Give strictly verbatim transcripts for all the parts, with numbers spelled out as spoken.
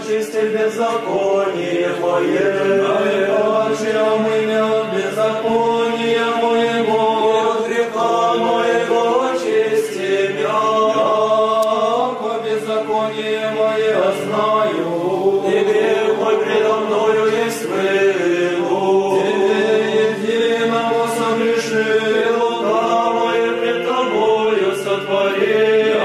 очисти беззаконие мое. Отче, омыми от беззакония моего, От греха моего очисти меня. яко беззаконие мое знаю, И грех мой предо мною есть вину. Тебе единому согрешил, Лукавое пред тобою сотворил.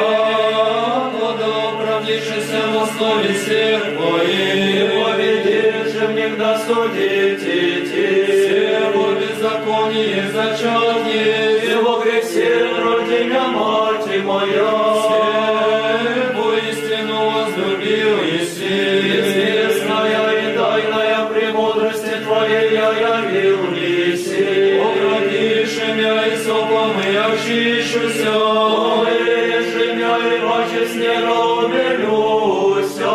яко оправдившийся на слове всех И Твоих, поведешь же мне да судить идти. всего беззаконие зачат есть, И во грехе роди меня мать моя. всего истину возлюбил Еси. Известная и тайная премудрости Твоей я явил неси. Окропишь меня и сопом, и очищуся. Помыешь меня и паче снега умилюся.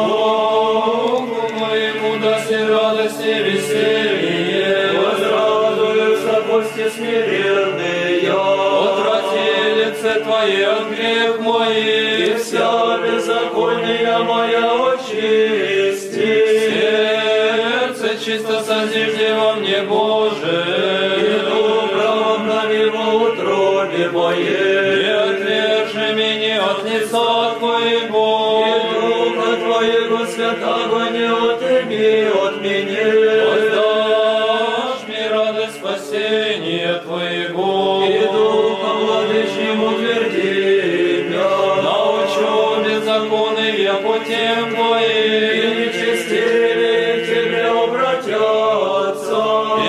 Слуху моему даси радость и веселье. Возрадуются кости смиренные. Отврати лице Твое от грех И моих. вся беззакония моя очисти. Сердце чисто созижди во мне, И Боже. дух правоправи во утробе моей. Не отвержи меня от лица Твоего. И Духа Твоего святого не отыми от меня. Воздашь мне радость спасения Твоего. И Духом владычним утверди меня. Научу беззаконных я путем И Твоим. нечестивые к Тебе обратятся.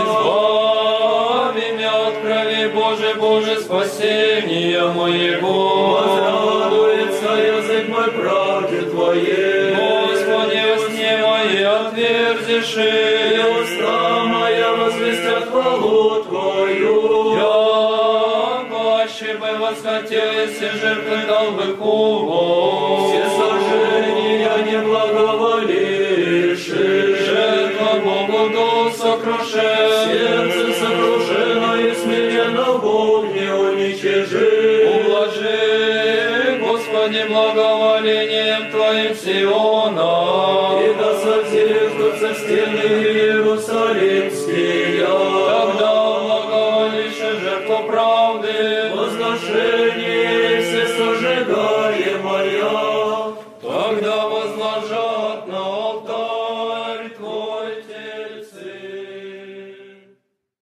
Избави меня от крови, Боже, Боже, спасения моего. Возрадуется язык мой правде Твоей. Господи, во сне мои отверзишь. И уста моя возвестят хвалу Твою. Я паще бы восхотелись, и жертвы дал бы кубу. Все сожжения не благоволишь. Жертва Богу дух сокрушен. Сердце сокрушено и смиренно Бог не уничижи. Ублажи, Господи, благоволением Твоим Сиона. И да созиждутся стены Иерусалимские. Тогда благоволишь жертву правды. Возношение все сожигай.